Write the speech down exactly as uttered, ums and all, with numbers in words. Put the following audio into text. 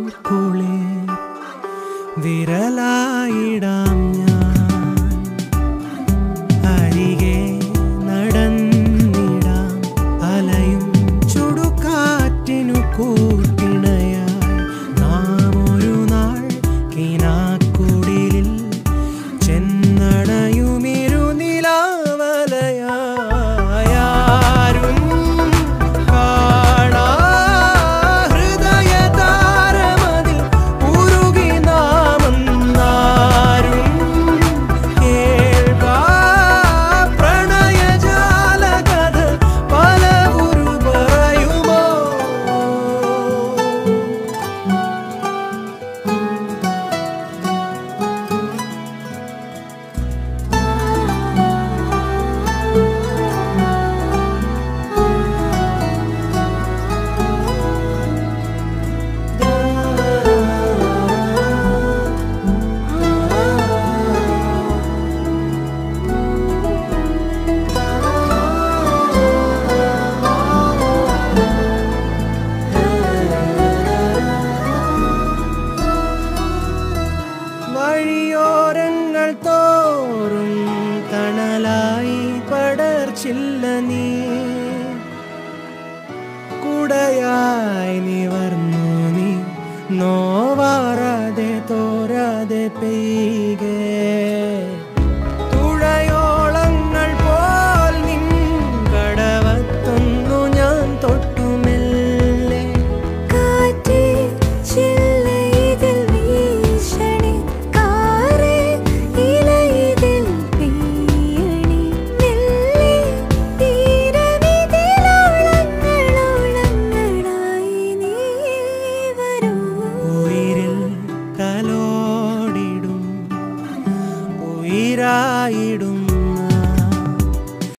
കുളിർ വിരലായിടാം ഞാൻ അരികെ നടന്നിടാം അലയും ചുടുകാറ്റിനു കൂട്ടിണയായി നാം ഒരു നാൾ കിനാക്കുടിലിൽ ചെന്നടയുമിരുനിലാവലയായാരും കാണാ ഹൃദയതാരമതിൽ ഉരുകി നാമെന്നാരും കേൾക്കാ പ്രണയജാലകഥ പലവുരു പറയുമോ വഴിയോരങ്ങൾ തോറും തണലായി പടർച്ചില്ല നീ കുടയായി നിവർന്നു നീ നോവാറാതെ തോരാതെ പെയ്കെ തുഴയോളങ്ങൾ പോൽ നിൻ കടവത്തൊന്നു ഞാൻ തൊട്ടുമെല്ലെ കാറ്റേ ചില്ലയിതിൽ വീശണി കാറേ ഇലയിതിൽ പെയ്യണി നെല്ലി തീരമിതിലോളങ്ങളോളങ്ങളായി നീ വരൂ ഉയിരിൽ തലോടിടും ഉയിരായിടും